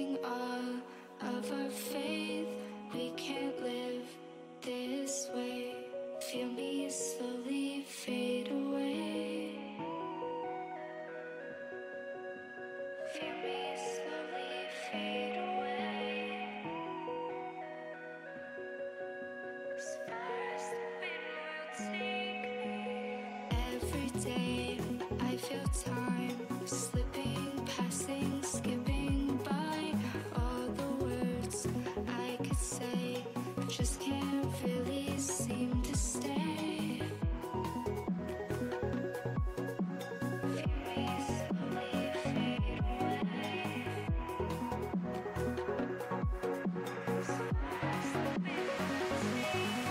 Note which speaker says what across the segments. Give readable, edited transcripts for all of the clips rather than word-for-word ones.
Speaker 1: losing all of our faith. We can't live this way. Feel me slowly fade away. Feel me slowly fade away. As far as the wind will take me. Every day I feel time slipping, passing, skipping by. All the words I could say just can't really seem to stay. Feel me slowly fade away. As far as the wind will take me.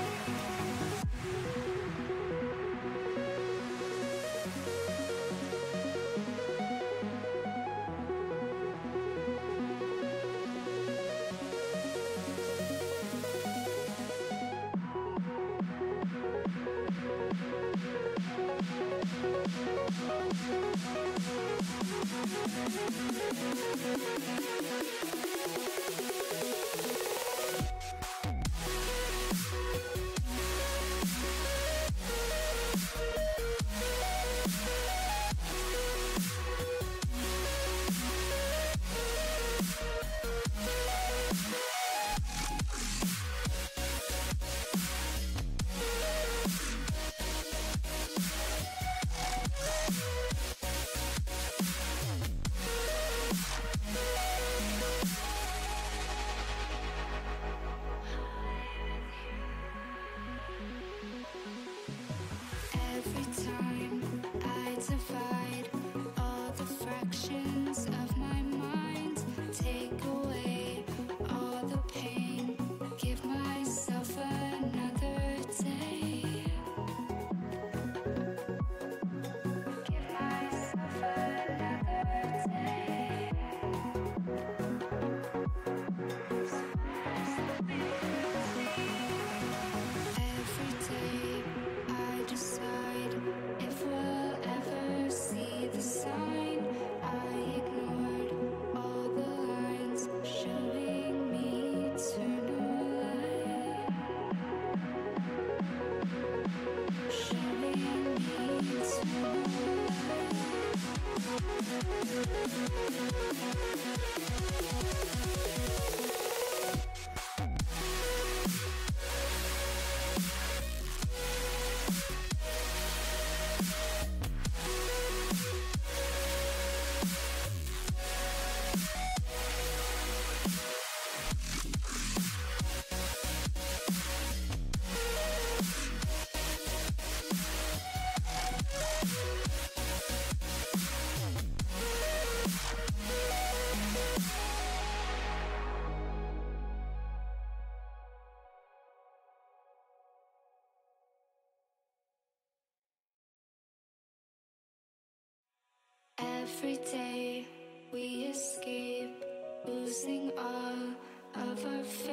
Speaker 1: Every time I divide all the fractions of my mind, take away all the pain, give myself another day. Give myself another day. As far as the wind will take. Every day I decide if we'll ever see the sign. I ignored all the lines showing me eternal light. Showing me eternal light. Every day we escape, losing all of our faith.